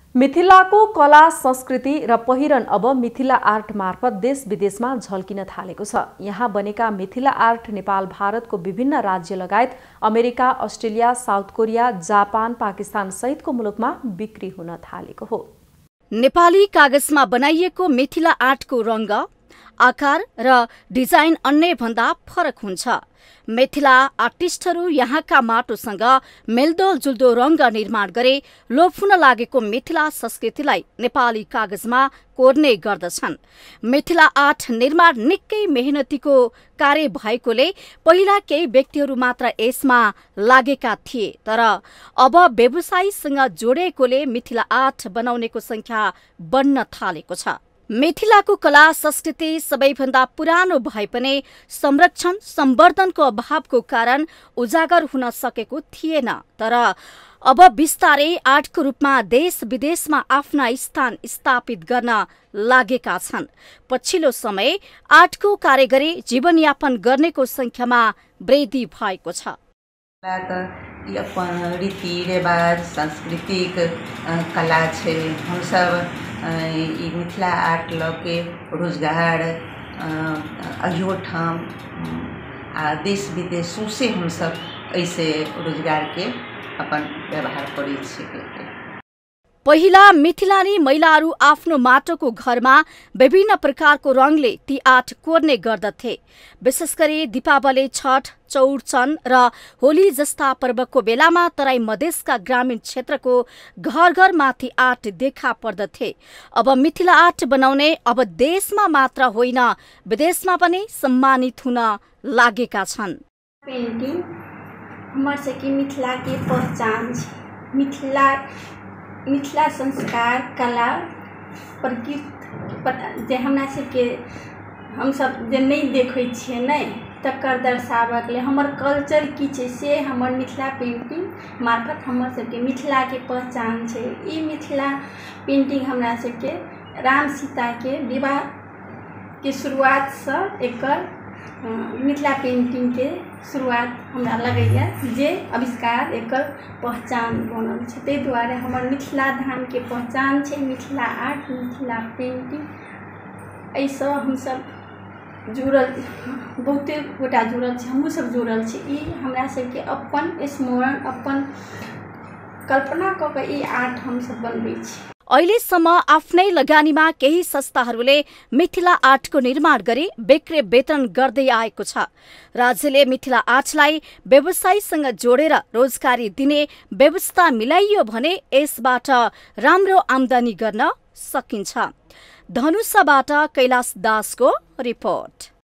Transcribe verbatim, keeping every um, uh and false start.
मिथिलाको कला संस्कृति र पहिरन अब मिथिला आर्ट मार्फत देश विदेशमा झल्किन थालेको छ। यहाँ बनेका मिथिला आर्ट नेपाल भारतको विभिन्न राज्य लगायत America, Australia, South Korea, Japan, Pakistan सहितको मुलुकमा बिक्री हुन थालेको हो। नेपाली कागजमा बनाइएको मिथिला आर्टको रंग, आकार र डिजाइन अन्य भन्दा फरक हुन्छ। मिथिला आर्टिस्टहरू यहाँका माटोसँग मेलदोल जुल्दो रंग निर्माण गरे लोप हुन लागेको मिथिला संस्कृतिलाई नेपाली कागजमा कोर्ने गर्दछन्। मिथिला आर्ट निर्माण निकै मेहनतीको कार्य भएकोले पहिला केही व्यक्तिहरू मात्र यसमा लागेका थिए, तर अब व्यवसायीसँग जोडिएकोले मिथिला आर्ट बनाउनेको संख्या बढ्न थालेको छ। मिथिलाको कला संस्कृति सबैभन्दा पुरानो भए पनि संरक्षण सम्वर्धनको अभावको कारण उजागर हुन सकेको थिएन, तर अब बिस्तारै आर्टको रूपमा देश विदेशमा आफ्ना स्थान स्थापित गर्न लागेका छन्। पछिल्लो समय आर्टको कारिगरी जीवनयापन गर्नेको संख्यामा वृद्धि भएको छ। रीति रिवाज सांस्कृतिक कला छे, हम सब ई मिथिला आर्ट ल के रोजगार अहियो ठाम आ देश विदेश सौंसे हम सब ऐसे रोजगार के अपन व्यवहार करै छियै। पहिला मिथिलानी महिलाहरू आफ्नो माटोको घरमा विभिन्न प्रकारको रङले ती आर्ट कोर्ने गर्दथे। विशेष गरी दीपावली, छठ, चौरचन र होली जस्ता पर्वको बेलामा तराई मधेसका ग्रामीण क्षेत्रको घर घर माथि आर्ट देखा पर्दथे। अब मिथिला आर्ट बनाउने अब देशमा मात्र होइन विदेशमा पनि सम्मानित हुन लागेका छन्। पेन्टिङ हमर सबके मिथिला के पहचान छै। मिथिला मिथिला संस्कार, कला, प्रकृति जे हमरा सबके हम सब जे नहीं देखै छियै नै तकर दर्शाबऽ के लिए हमर कल्चर की छै से हमर मिथिला पेंटिंग मार्फत हमर सबके मिथिला के पहचान छै। ई मिथिला पेंटिंग हमरा सबके राम सीता के विवाह के शुरुआत से एकर मिथिला पेंटिंग के शुरुआत हमरा लगैया जे आविष्कार एकर पहचान बनल छै। तै दुआरे हमर मिथिला धाम के पहचान छै मिथिला आर्ट, मिथिला पेंटिंग। ऐसा हम सब जुड़ल बहुते गोटा जुड़ल छै, हमहूँ सब जुड़ल छी। ई हमरा सबके अपन स्मरण अपन कल्पना कऽ के ई आर्ट हम सब बनबै छी। अहिलेसम्म आफ्नै लगानीमा केही संस्थाहरूले मिथिला आर्टको निर्माण गरी बिक्री वितरण गर्दै आएको छ। राज्यले मिथिला आर्टलाई व्यवसायीसँग जोडेर रोजगारी दिने व्यवस्था मिलाइयो भने यसबाट राम्रो आमदानी गर्न सकिन्छ। धनुषाबाट कैलाश दासको रिपोर्ट।